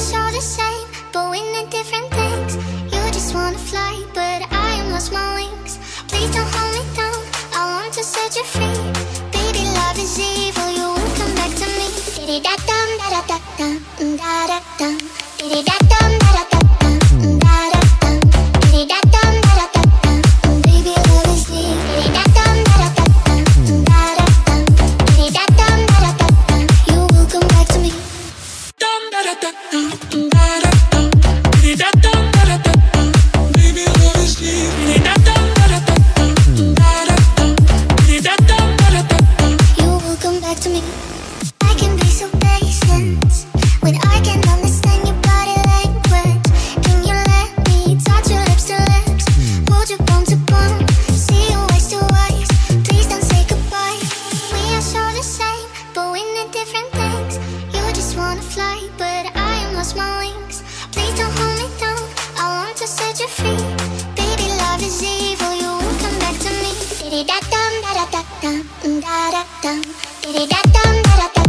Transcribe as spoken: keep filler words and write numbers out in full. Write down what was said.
so the same, but we need different things. You just wanna fly, but I am lost my wings. Please don't hold me down, I want to set you free. Baby, love is evil, you won't come back to me. Diddy-da-dum, da-da-da-dum, da-da-dum. Diddy-da-dum, da-da-da-dum, da-da-dum. Diddy-da-dum, da-da-da-dum. Baby, love is evil. Diddy-da-dum, da-da-da-dum, da-da-dum. Diddy-da-dum, da-da-da-dum. You will come back to me. Dum da-da-da-dum, da-da-dum. Diddy-da-dum, da-da-da-dum. Baby, love is evil. Diddy-da-dum, da-da-da-dum, da-da-dum. Diddy-da-dum, da-da-da-dum. You will come back to me. I can be so patient when I can understand your body language. Can you let me touch your lips to lips, hold you bone to bone, see you eyes to eyes? Please don't say goodbye. We are so the same, but we need different things. You just wanna fly, but I am lost my wings. Please don't hold me down, I want to set you free. Baby, love is evil, you won't come back to me. Diddy-da-dum, da-da-da-dum, da-da-dum. Diddy-da-dum, da-da-da.